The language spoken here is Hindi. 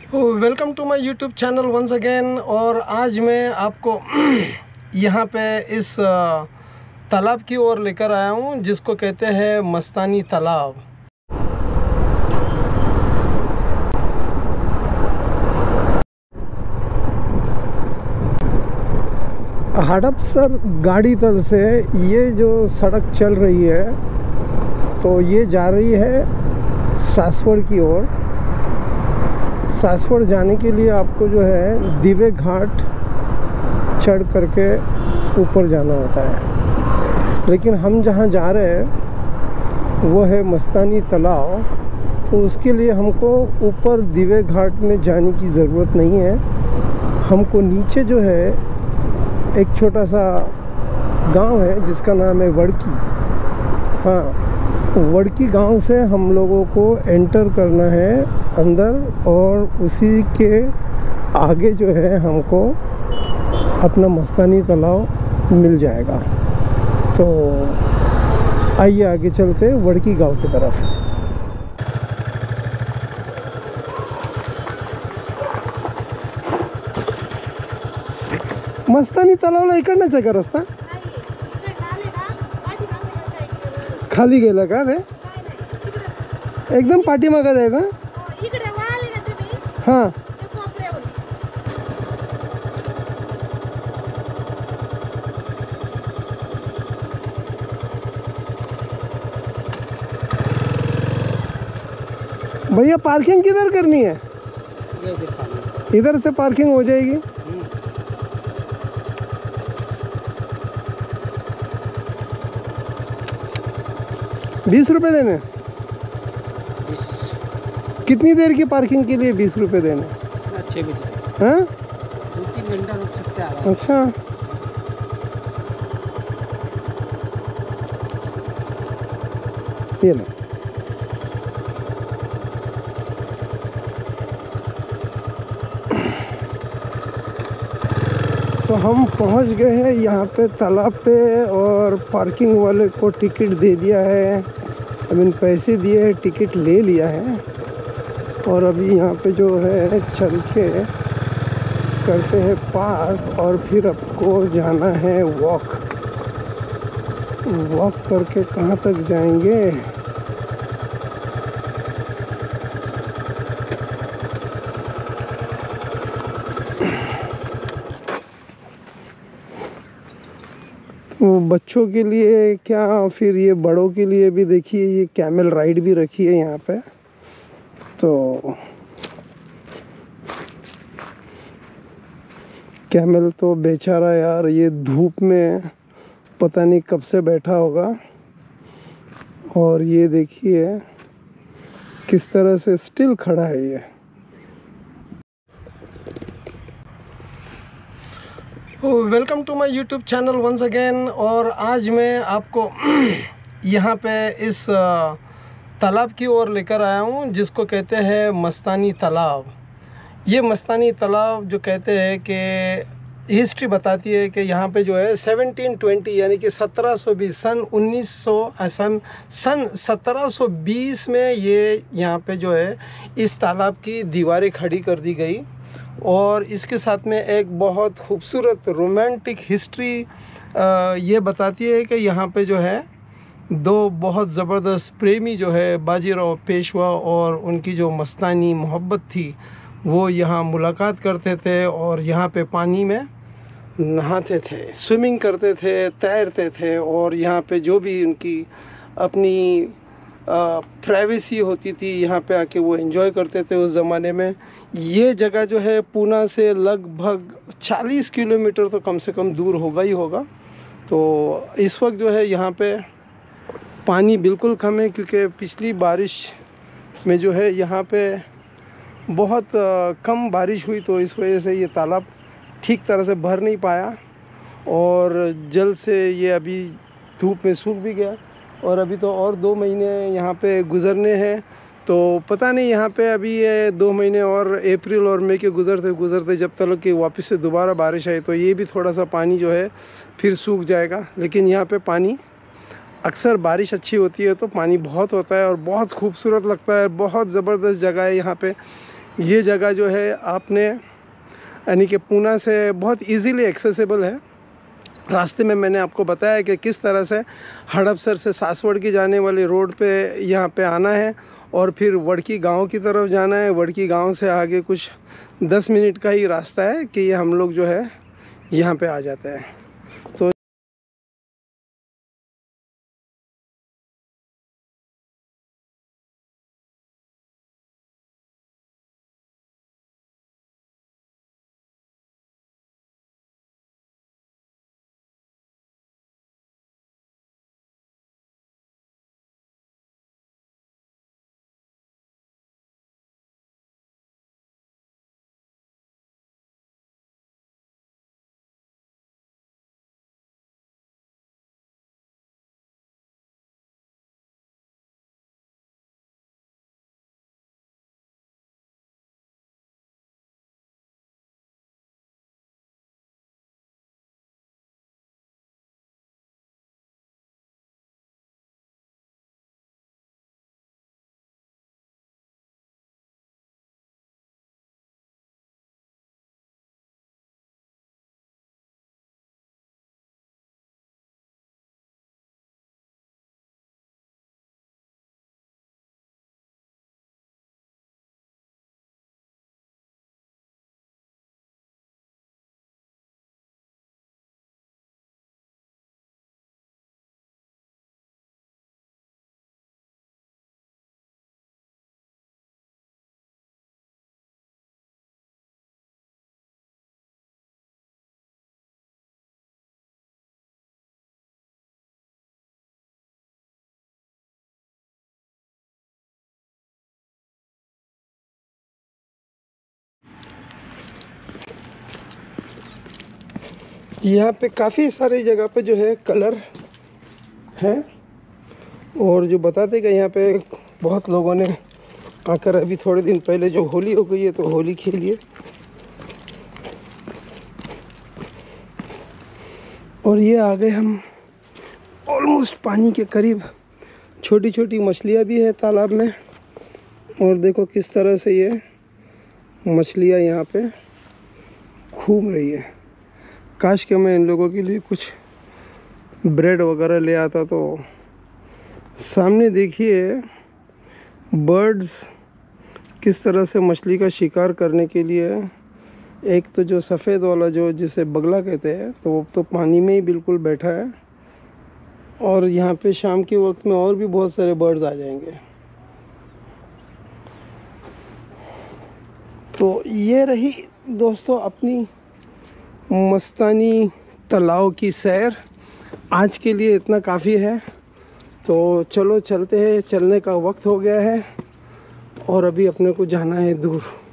Welcome to my YouTube channel once again. और आज मैं आपको यहाँ पे इस तालाब की ओर लेकर आया हूँ जिसको कहते हैं मस्तानी तालाब। हड़पसर गाड़ी तल से ये जो सड़क चल रही है तो ये जा रही है सासवड़ की ओर। सासवड़ जाने के लिए आपको जो है दिवे घाट चढ़ करके ऊपर जाना होता है, लेकिन हम जहाँ जा रहे हैं वो है मस्तानी तालाब। तो उसके लिए हमको ऊपर दिवे घाट में जाने की ज़रूरत नहीं है। हमको नीचे जो है एक छोटा सा गांव है जिसका नाम है वड़की। हाँ, वड़की गांव से हम लोगों को एंटर करना है अंदर और उसी के आगे जो है हमको अपना मस्तानी तालाब मिल जाएगा। तो आइए आगे चलते वड़की गांव की तरफ। मस्तानी तालावला इकडनंच आहे का रस्ता? खाली गेला का ते? एकदम पाठीमागं जायचं? हां, भैया पार्किंग किधर करनी है? इधर से पार्किंग हो जाएगी। ₹20 देने? कितनी देर की पार्किंग के लिए 20 रुपये देने? 6 बजे। हाँ, 2-3 घंटा रुक सकते हैं। अच्छा, ये लो। तो हम पहुंच गए हैं यहाँ पे तालाब पे और पार्किंग वाले को टिकट दे दिया है। अभी पैसे दिए हैं, टिकट ले लिया है और अभी यहाँ पे जो है चल के करते हैं पार्क और फिर आपको जाना है वॉक करके कहाँ तक जाएंगे। वो बच्चों के लिए क्या, फिर ये बड़ों के लिए भी देखिए ये कैमल राइड भी रखी है यहाँ पे। तो कैमल तो बेचारा यार ये धूप में पता नहीं कब से बैठा होगा। और ये देखिए किस तरह से स्टिल खड़ा है ये। Welcome to my YouTube channel once again. और आज मैं आपको यहाँ पे इस तालाब की ओर लेकर आया हूँ जिसको कहते हैं मस्तानी तालाब। ये मस्तानी तालाब जो कहते हैं कि हिस्ट्री बताती है कि यहाँ पे जो है 1720 यानी कि 1720 सन 1720 में ये यहाँ पे जो है इस तालाब की दीवारें खड़ी कर दी गई। और इसके साथ में एक बहुत खूबसूरत रोमांटिक हिस्ट्री ये बताती है कि यहाँ पे जो है दो बहुत ज़बरदस्त प्रेमी जो है बाजीराव पेशवा और उनकी जो मस्तानी मोहब्बत थी वो यहाँ मुलाकात करते थे और यहाँ पे पानी में नहाते थे, स्विमिंग करते थे, तैरते थे। और यहाँ पे जो भी उनकी अपनी प्राइवेसी होती थी यहाँ पे आके वो एंजॉय करते थे उस ज़माने में। ये जगह जो है पूना से लगभग 40 किलोमीटर तो कम से कम दूर होगा ही होगा। तो इस वक्त जो है यहाँ पे पानी बिल्कुल कम है क्योंकि पिछली बारिश में जो है यहाँ पे बहुत कम बारिश हुई, तो इस वजह से ये तालाब ठीक तरह से भर नहीं पाया और जल से ये अभी धूप में सूख भी गया। और अभी तो और 2 महीने यहाँ पे गुज़रने हैं। तो पता नहीं यहाँ पे अभी ये 2 महीने और अप्रैल और मई के गुज़रते जब तक कि वापस से दोबारा बारिश आई तो ये भी थोड़ा सा पानी जो है फिर सूख जाएगा। लेकिन यहाँ पे पानी अक्सर बारिश अच्छी होती है तो पानी बहुत होता है और बहुत खूबसूरत लगता है। बहुत ज़बरदस्त जगह है यहाँ पे। ये जगह जो है आपने यानी कि पूना से बहुत इजीली एक्सेसिबल है। रास्ते में मैंने आपको बताया कि किस तरह से हड़पसर से सासवड़ की जाने वाली रोड पे यहाँ पे आना है और फिर वड़की गांव की तरफ जाना है। वड़की गांव से आगे कुछ 10 मिनट का ही रास्ता है कि ये हम लोग जो है यहाँ पे आ जाते हैं। तो यहाँ पे काफ़ी सारी जगह पे जो है कलर है और जो बताते कि यहाँ पे बहुत लोगों ने आकर अभी थोड़े दिन पहले जो होली हो गई है तो होली खेली है। और ये आ गए हम ऑलमोस्ट पानी के करीब। छोटी छोटी मछलियाँ भी है तालाब में और देखो किस तरह से ये मछलियाँ यहाँ पे घूम रही है। काश कि मैं इन लोगों के लिए कुछ ब्रेड वगैरह ले आता। तो सामने देखिए बर्ड्स किस तरह से मछली का शिकार करने के लिए, एक तो जो सफ़ेद वाला जो जिसे बगला कहते हैं तो वो तो पानी में ही बिल्कुल बैठा है और यहाँ पे शाम के वक्त में और भी बहुत सारे बर्ड्स आ जाएंगे। तो ये रही दोस्तों अपनी मस्तानी तालाब की सैर। आज के लिए इतना काफ़ी है। तो चलो चलते हैं, चलने का वक्त हो गया है और अभी अपने को जाना है दूर।